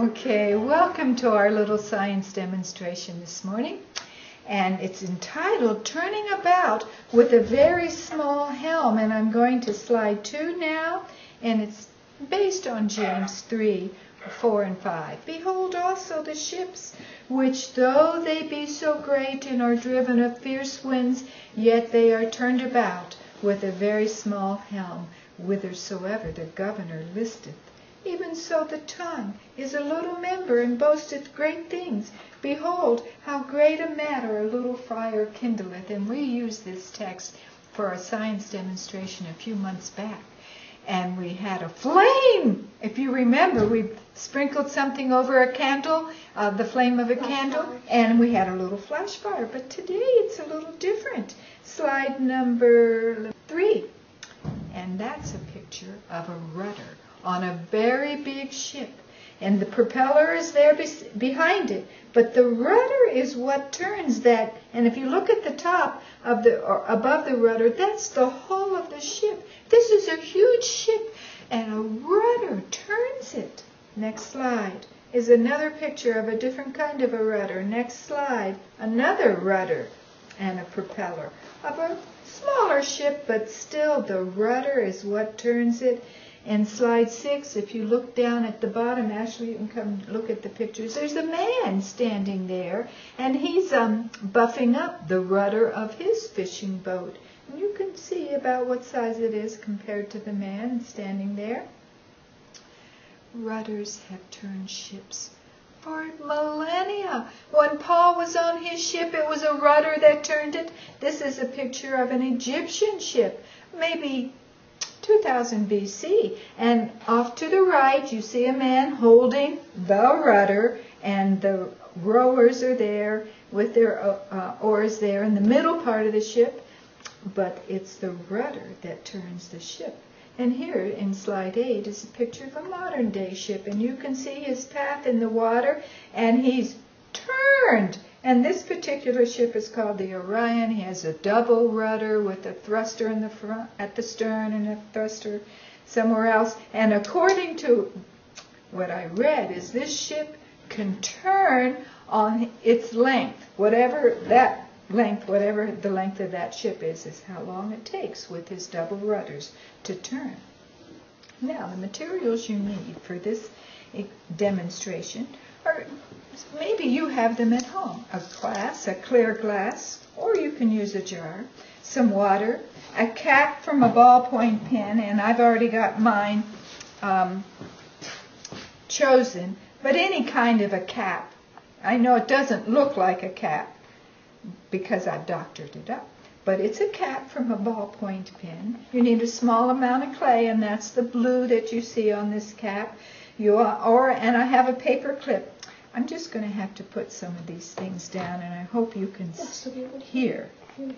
Okay, welcome to our little science demonstration this morning. And it's entitled Turning About with a Very Small Helm. And I'm going to slide 2 now. And it's based on James 3, 4 and 5. Behold also the ships, which though they be so great and are driven of fierce winds, yet they are turned about with a very small helm, whithersoever the governor listeth. Even so the tongue is a little member, and boasteth great things. Behold, how great a matter a little fire kindleth. And we used this text for a science demonstration a few months back. And we had a flame. If you remember, we sprinkled something over a candle, the flame of a candle, and we had a little flash fire. But today it's a little different. Slide number 3. And that's a picture of a rudder on a very big ship, and the propeller is there behind it, but the rudder is what turns that. And if you look at the top of or above the rudder, that's the hull of the ship. This is a huge ship, and a rudder turns it. Next slide is another picture of a different kind of a rudder. Next slide, another rudder and a propeller of a smaller ship, but still the rudder is what turns it. And slide 6, if you look down at the bottom, actually you can come look at the pictures, there's a man standing there, and he's buffing up the rudder of his fishing boat. And you can see about what size it is compared to the man standing there. Rudders have turned ships for millennia. When Paul was on his ship, it was a rudder that turned it. This is a picture of an Egyptian ship, maybe 2000 BC, and off to the right you see a man holding the rudder, and the rowers are there with their oars there in the middle part of the ship, but it's the rudder that turns the ship. And here in slide 8 is a picture of a modern day ship, and you can see his path in the water, and he's turned. And this particular ship is called the Orion. He has a double rudder with a thruster in the front at the stern and a thruster somewhere else. And according to what I read, is this ship can turn on its length. Whatever the length of that ship is how long it takes with his double rudders to turn. Now, the materials you need for this demonstration are, maybe you have them at home. A glass, a clear glass, or you can use a jar, some water, a cap from a ballpoint pen, and I've already got mine chosen, but any kind of a cap. I know it doesn't look like a cap because I've doctored it up, but it's a cap from a ballpoint pen. You need a small amount of clay, and that's the blue that you see on this cap. And I have a paper clip. I'm just going to have to put some of these things down, and I hope you can hear.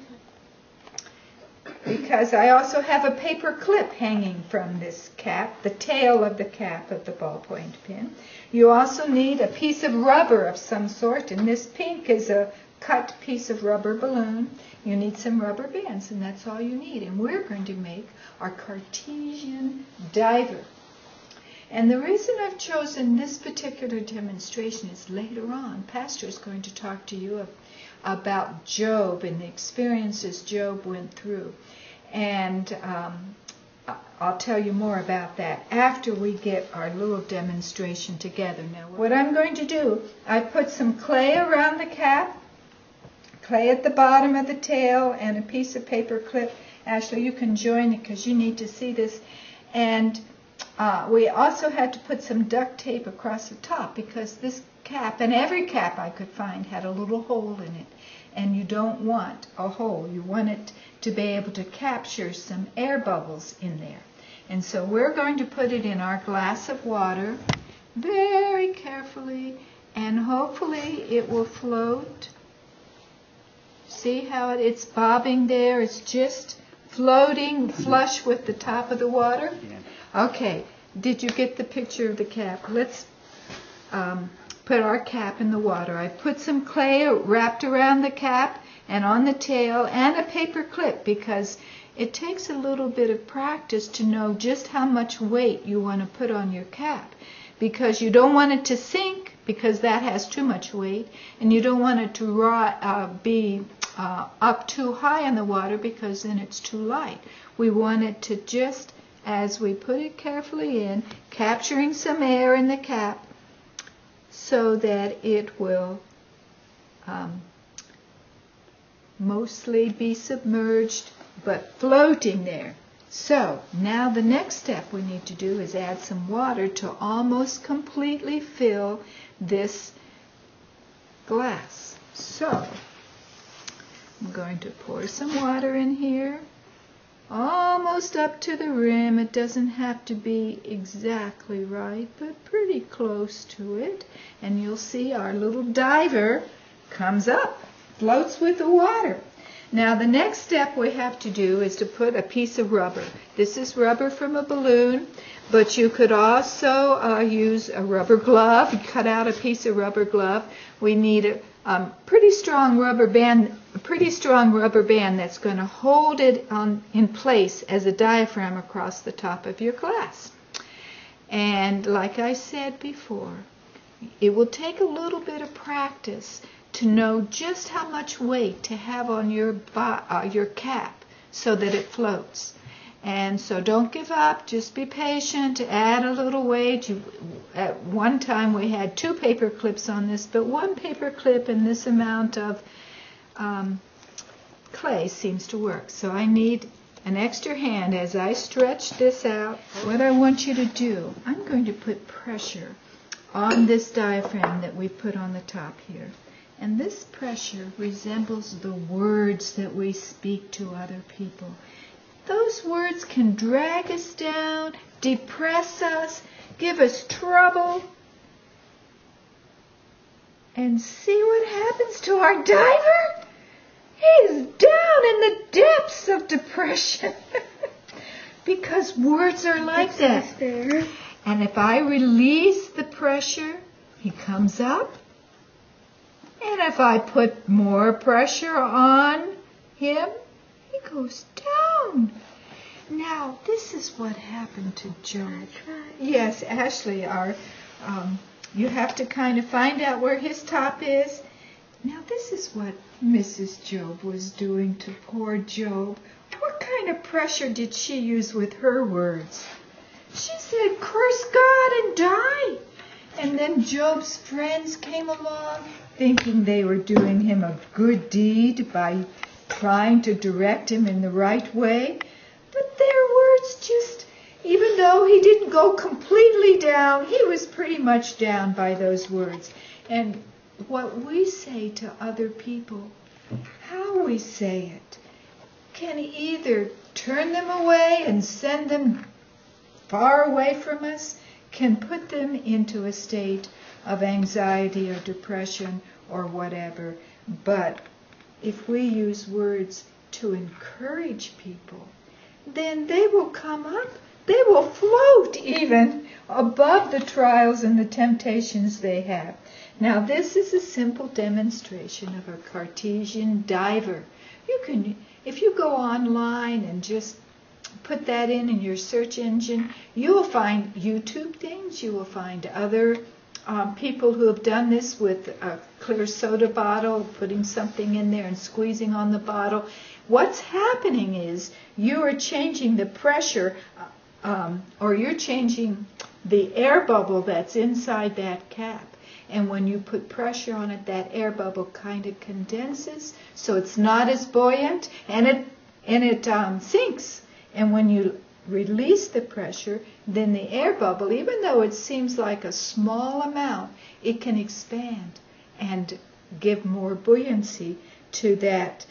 Because I also have a paper clip hanging from this cap, the tail of the cap of the ballpoint pen. You also need a piece of rubber of some sort, and this pink is a cut piece of rubber balloon. You need some rubber bands, and that's all you need. And we're going to make our Cartesian diver. And the reason I've chosen this particular demonstration is later on, Pastor is going to talk to you about Job and the experiences Job went through. And I'll tell you more about that after we get our little demonstration together. Now, what I'm going to do, I put some clay around the cap, clay at the bottom of the tail, and a piece of paper clip. Ashley, you can join it because you need to see this. And we also had to put some duct tape across the top because this cap, and every cap I could find, had a little hole in it. And you don't want a hole. You want it to be able to capture some air bubbles in there. And so we're going to put it in our glass of water very carefully, and hopefully it will float. See how it's bobbing there? It's just floating flush with the top of the water. Okay, did you get the picture of the cap? Let's put our cap in the water. I put some clay wrapped around the cap and on the tail and a paper clip because it takes a little bit of practice to know just how much weight you want to put on your cap. because you don't want it to sink, because that has too much weight, and you don't want it to be up too high in the water, because then it's too light. We want it to just, as we put it carefully in, capturing some air in the cap, so that it will mostly be submerged, but floating there. So now the next step we need to do is add some water to almost completely fill this glass. So I'm going to pour some water in here, almost up to the rim. It doesn't have to be exactly right, but pretty close to it. And you'll see our little diver comes up, floats with the water. Now the next step we have to do is to put a piece of rubber. This is rubber from a balloon, but you could also use a rubber glove. You cut out a piece of rubber glove. We need a pretty strong rubber band, that's going to hold it in place as a diaphragm across the top of your glass. And like I said before, it will take a little bit of practice to know just how much weight to have on your cap so that it floats. And so don't give up, just be patient, add a little weight. At one time we had 2 paper clips on this, but 1 paper clip and this amount of clay seems to work. So I need an extra hand as I stretch this out. What I want you to do, I'm going to put pressure on this diaphragm that we put on the top here. And this pressure resembles the words that we speak to other people. Those words can drag us down, depress us, give us trouble. And see what happens to our diver? He's down in the depths of depression. Because words are like that. And if I release the pressure, he comes up. And if I put more pressure on him, he goes down. Now, this is what happened to Job. Yes, Ashley, you have to kind of find out where his top is. Now, this is what Mrs. Job was doing to poor Job. What kind of pressure did she use with her words? She said, "Curse God and die." And then Job's friends came along, thinking they were doing him a good deed by trying to direct him in the right way. But their words just, even though he didn't go completely down, he was pretty much down by those words. And what we say to other people, how we say it, can either turn them away and send them far away from us, can put them into a state of anxiety or depression or whatever. But if we use words to encourage people, then they will come up, they will float even above the trials and the temptations they have. Now this is a simple demonstration of a Cartesian diver. You can, if you go online and just put that in your search engine, you will find YouTube things, you will find other people who have done this with a clear soda bottle, putting something in there and squeezing on the bottle. What's happening is you are changing the pressure, or you're changing the air bubble that's inside that cap. And when you put pressure on it, that air bubble kind of condenses, so it's not as buoyant, and it sinks. And when you release the pressure, then the air bubble, even though it seems like a small amount, it can expand and give more buoyancy to that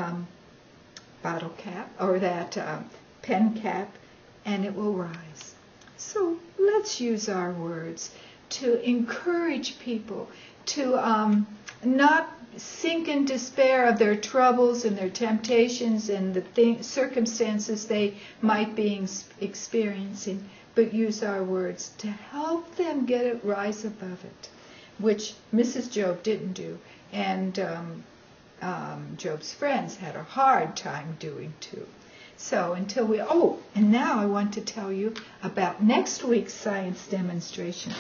bottle cap or that pen cap, and it will rise. So let's use our words to encourage people to not sink in despair of their troubles and their temptations and the circumstances they might be experiencing, but use our words to help them get it, rise above it, which Mrs. Job didn't do, and Job's friends had a hard time doing too. So until we, and now I want to tell you about next week's science demonstration.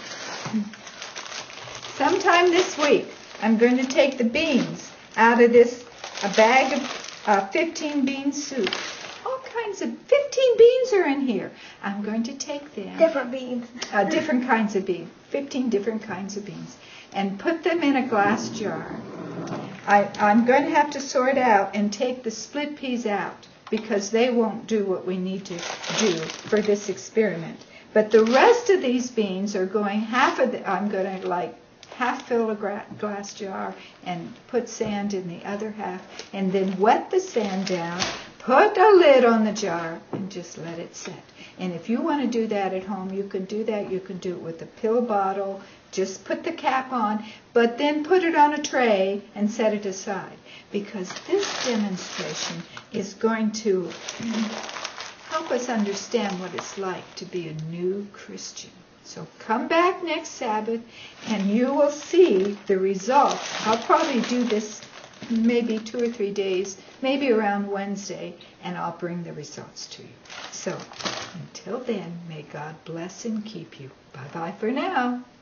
Sometime this week, I'm going to take the beans out of a bag of 15 bean soup. All kinds of, 15 beans are in here. I'm going to take them. Different beans. Different kinds of beans. 15 different kinds of beans. And put them in a glass jar. I'm going to have to sort out and take the split peas out because they won't do what we need to do for this experiment. But the rest of these beans are going I'm going to half fill a glass jar and put sand in the other half and then wet the sand down, put a lid on the jar and just let it set. And if you want to do that at home, you can do that. You can do it with a pill bottle. Just put the cap on, but then put it on a tray and set it aside. Because this demonstration is going to help us understand what it's like to be a new Christian. So come back next Sabbath and you will see the results. I'll probably do this maybe 2 or 3 days, maybe around Wednesday, and I'll bring the results to you. So until then, may God bless and keep you. Bye-bye for now.